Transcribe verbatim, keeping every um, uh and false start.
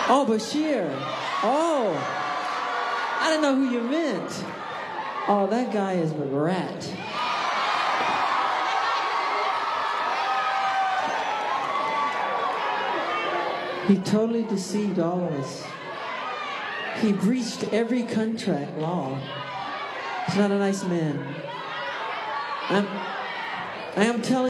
Oh, Bashir. Oh, I didn't know who you meant. Oh, that guy is a rat. He totally deceived all of us. He breached every contract law. He's not a nice man. I'm, I am telling